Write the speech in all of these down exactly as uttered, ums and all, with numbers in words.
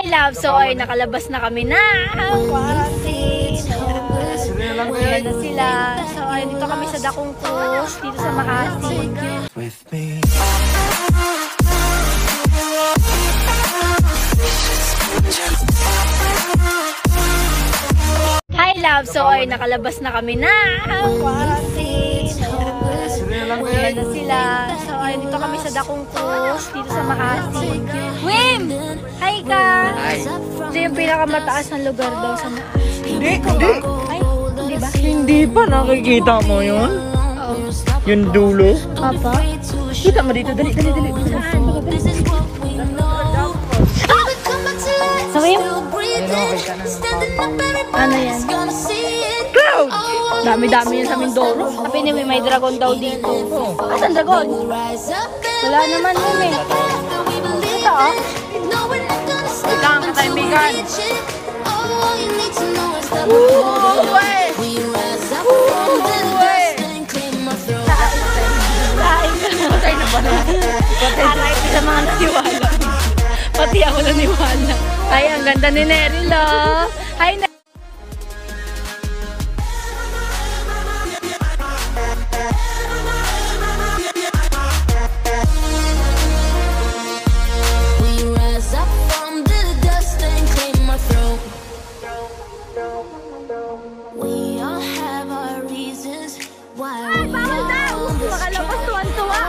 love, so ay nakalabas na kami na quarantine. Ayan na sila. So ay dito kami sa Dakungkus, dito sa Makati. Hi love, so ay nakalabas na kami na quarantine. Ayan na sila. So ay dito kami sa Dakungkus, dito sa Makati. Wim! Hi ka! Hi! Ito yung pinakamataas na lugar daw sa Makati. Hindi, hindi. Ay, hindi ba? Hindi pa nakikita mo yun? Oo. Yung dulo? Papa? Kita mo dito, dali, dali, dali. Saan? So Wim? Ano yan? Cloud! Dami-dami yan sa Mindoro. Sabi ni Wim, may dragon daw dito. Asan dragon? Wala naman Wim eh. Ito ah. Ito ang kataibigan. Patay na ba na? Aray, sa mga naniwala. Pati ako naniwala. Ay, ang ganda ni Neryl oh. Hi, Neryl. Makalabas tuwan-tuwa.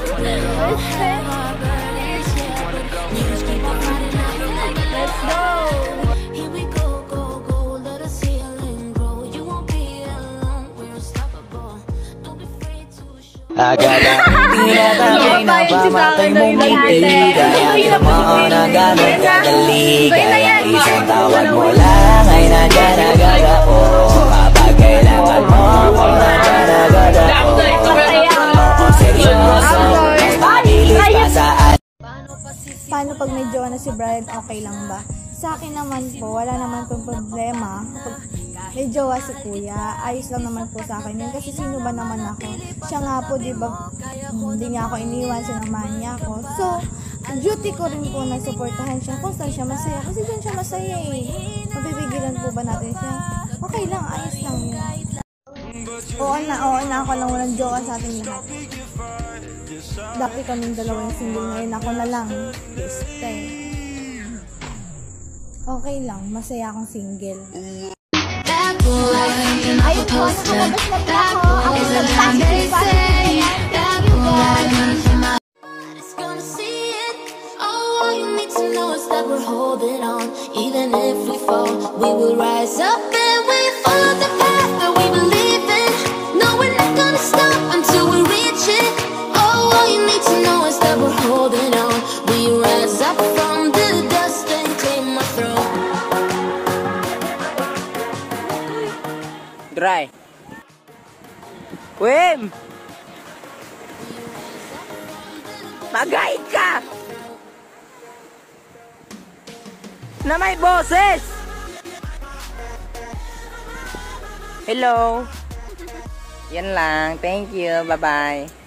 Let's go. Here we go, go, go. Let us heal and grow. You won't be alone. We're unstoppable. Don't be afraid to show. Agad tinatangay na pamatay mong ngiti. Kaya mo na gamit kadali. Kaya isang tawag mo lang ay nandiyan agad ako. Kapag kailangan mo ako nandiyan agad ako. Paano pag may jowa na si Brian, okay lang ba? Sa akin naman po, wala naman pong problema. Pag may jowa si kuya, ayos lang naman po sa akin yun. Kasi sino ba naman ako? Siya nga po, di ba, hindi niya ako iniwan, sinamahan niya ako. So, duty ko rin po na supportahan siya kung saan siya masaya. Kasi dyan siya masaya eh. Mabibigilan po ba natin siya? Okay lang, ayos lang yun. Oo na, oo na, ako lang walang jowa sa ating lahat. Dati kaming dalawa yung single, ngayon ako na lang. Beste. Okay lang, masaya akong single. Ayun po, nakalabas na po ako. Ako sa plastic party. All you need to know is that we're holding on. Even if we fall, we will rise up and we follow the path that we believe in. No, we're not gonna stop until we reach it. All you need to know is that we're holding on. We rise up from the dust and claim our throne. Dry. Wim! Magay ka! Na may boses! Hello! Yan lang. Thank you. Bye-bye.